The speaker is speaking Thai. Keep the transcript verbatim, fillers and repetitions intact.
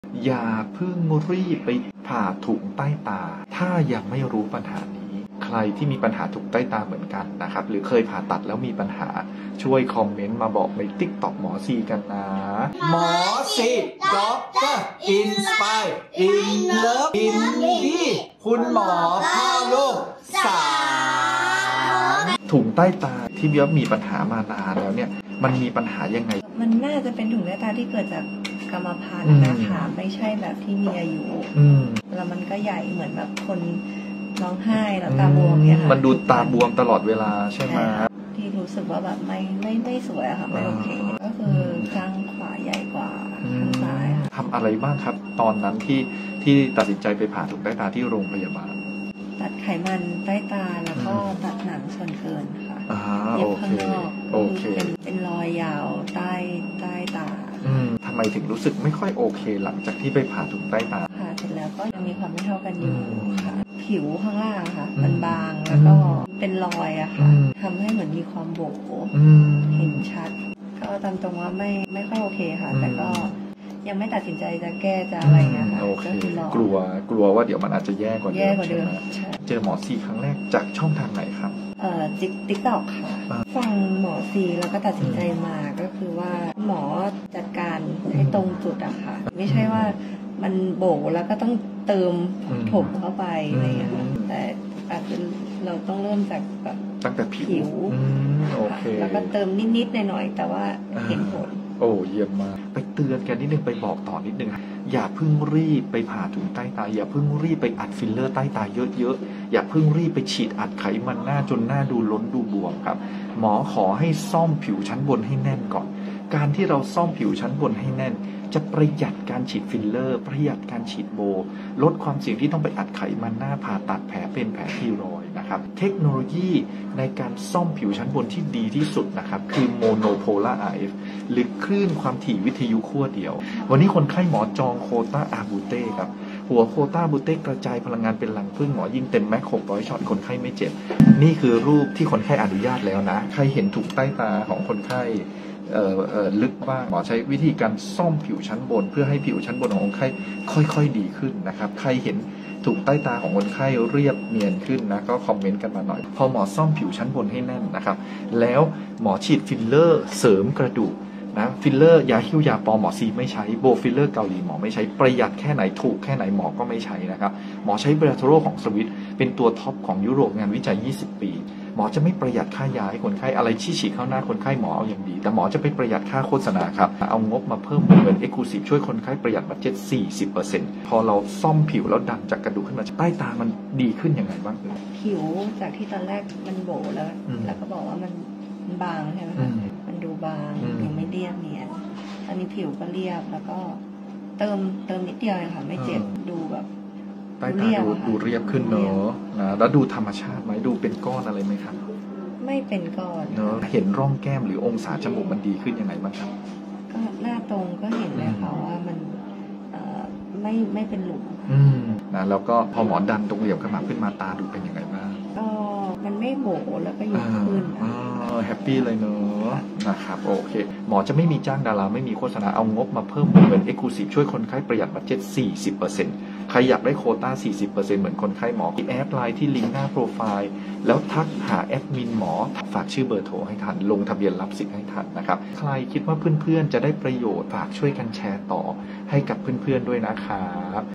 อย่าเพิ่งรีบไปผ่าถุงใต้ตาถ้ายังไม่รู้ปัญหานี้ใครที่มีปัญหาถุงใต้ตาเหมือนกันนะครับหรือเคยผ่าตัดแล้วมีปัญหาช่วยคอมเมนต์มาบอกใน ติ๊กต็อก หมอซีกันนะหมอซีด็อกเตอร์อินสไปร์อินเลิฟอินดี้คุณหมอเข้าลูกสามถุงใต้ตาที่เบี้ยมีปัญหามานานแล้วเนี่ยมันมีปัญหายังไงมันน่าจะเป็นถุงใต้ตาที่เกิดจากกรรมพันธุ์นะคะไม่ใช่แบบที่มีอายุแล้วมันก็ใหญ่เหมือนแบบคนร้องไห้แล้วตาบวมเนี่ยค่ะมันดูตาบวมตลอดเวลาใช่ไหมที่รู้สึกว่าแบบไม่ไม่ไม่สวยอะค่ะไม่โอเคก็คือข้างขวาใหญ่กว่าข้างซ้ายค่ะทำอะไรบ้างครับตอนนั้นที่ที่ตัดสินใจไปผ่าถุงใต้ตาที่โรงพยาบาลตัดไขมันใต้ตาแล้วก็ตัดหนังส่วนเกินค่ะเย็บข้างนอกโอเคเป็นเป็นรอยยาวใต้ใต้ตาทำไมถึงรู้สึกไม่ค่อยโอเคหลังจากที่ไปผ่าถุงใต้ตาผ่าเสร็จแล้วก็ยังมีความไม่เท่ากันอยู่ค่ะผิวข้างล่างค่ะมันบางแล้วก็เป็นรอยอะค่ะทำให้เหมือนมีความโบกเห็นชัดก็ตามตรงว่าไม่ไม่ค่อยโอเคค่ะแต่ก็ยังไม่ตัดสินใจจะแก้จะอะไรนะคะก็คือรอกลัวกลัวว่าเดี๋ยวมันอาจจะแย่กว่าเดิมแย่กว่าเดิมเจอหมอซีครั้งแรกจากช่องทางไหนครับเอ่อติ๊กต็อกค่ะฟังหมอซีแล้วก็ตัดสินใจมาก็คือว่าหมอจัดการให้ตรงจุดอะค่ะไม่ใช่ว่ามันโบแล้วก็ต้องเติมถมเข้าไปอะไรอย่างเงี้ยแต่อาจจะเราต้องเริ่มจากแบบตั้งแต่ผิวโอเคแล้วก็เติมนิดๆหน่อยๆแต่ว่าเห็นผลโอ้เยี่ยมมากไปเตือนกันนิดนึงไปบอกต่อนิดนึงอย่าเพิ่งรีบไปผ่าถุงใต้ตาอย่าเพิ่งรีบไปอัดฟิลเลอร์ใต้ตาเยอะๆอย่าเพิ่งรีบไปฉีดอัดไขมันหน้าจนหน้าดูล้นดูบวมครับหมอขอให้ซ่อมผิวชั้นบนให้แน่นก่อนการที่เราซ่อมผิวชั้นบนให้แน่นจะประหยัดการฉีดฟิลเลอร์ประหยัดการฉีดโบลดความเสี่ยงที่ต้องไปอัดไขมันหน้าผ่าตัดแผลเป็นแผลที่รอยนะครับเทคโนโลยีในการซ่อมผิวชั้นบนที่ดีที่สุดนะครับคือโมโนโพลาร์ อาร์ เอฟ หรือคลื่นความถี่วิทยุขั้วเดียววันนี้คนไข้หมอจองโควต้าอาบูเต้ครับหัวโควต้าบูเต้กระจายพลังงานเป็นรังผึ้งหมอยิงเต็มแม็กหกร้อยช็อตคนไข้ไม่เจ็บนี่คือรูปที่คนไข้อนุญาตแล้วนะใครเห็นถุงใต้ตาของคนไข้เอ่อเอ่อลึกบ้างหมอใช้วิธีการซ่อมผิวชั้นบนเพื่อให้ผิวชั้นบนของคนไข้ค่อยๆดีขึ้นนะครับใครเห็นถุงใต้ตาของคนไข้เรียบเนียนขึ้นนะก็คอมเมนต์กันมาหน่อยพอหมอซ่อมผิวชั้นบนให้แน่นนะครับแล้วหมอฉีดฟิลเลอร์เสริมกระดูกนะฟิลเลอร์ยาฮิ้วยาปอหมอซีไม่ใช้โบฟิลเลอร์เกาหลีหมอไม่ใช้ประหยัดแค่ไหนถูกแค่ไหนหมอก็ไม่ใช้นะครับหมอใช้เบราโทโรของสวิตเป็นตัวท็อปของยุโรปงานวิจัยยี่สิบปีหมอจะไม่ประหยัดค่ายาให้คนไข้อะไรที่ฉีดเข้าหน้าคนไข้หมอเอาอย่างดีแต่หมอจะไปประหยัดค่าโฆษณาครับเอางบมาเพิ่มเป็นเงินเอ็กซ์คลูซีฟช่วยคนไข้ประหยัดบัดเจ็ต สี่สิบเปอร์เซ็นต์ พอเราซ่อมผิวแล้วดันจากกระดูกขึ้นมาใต้ตามันดีขึ้นยังไงบ้างผิวจากที่ตอนแรกมันโบแล้วแล้วก็บอกว่ามันบางใช่ไหมคะมันดูบางดูไม่เรียบเนียนตอนนี้ผิวก็เรียบแล้วก็เติมเติมนิดเดียวเองค่ะไม่เจ็บดูแบบใต้ตาดูดูเรียบขึ้นเนอะนะแล้วดูธรรมชาติไหมดูเป็นก้อนอะไรไหมครับไม่เป็นก้อนเนอะเห็นร่องแก้มหรือองศาจมูกมันดีขึ้นยังไงบ้างครับก็หน้าตรงก็เห็นเลยค่ะว่ามันไม่ไม่เป็นหลุมนะแล้วก็พอหมอดันตรงเหลี่ยมขมับขึ้นมาตาดูเป็นยังไงบ้างก็มันไม่โบแล้วก็ยกขึ้นแฮปปี้เลยเนอะนะครับโอเคหมอจะไม่มีจ้างดาราไม่มีโฆษณาเอางบมาเพิ่มเป็นเงินเอ็กซ์คลูซีฟช่วยคนไข้ประหยัดบัดเจ็ต สี่สิบเปอร์เซ็นต์ ใครอยากได้โควต้า สี่สิบเปอร์เซ็นต์ เหมือนคนไข้หมอแอดไลน์ที่ลิงก์หน้าโปรไฟล์แล้วทักหาแอดมินหมอฝากชื่อเบอร์โทรให้ทันลงทะเบียนรับสิทธิ์ให้ทันนะครับใครคิดว่าเพื่อนๆจะได้ประโยชน์ฝากช่วยกันแชร์ต่อให้กับเพื่อนๆด้วยนะครับ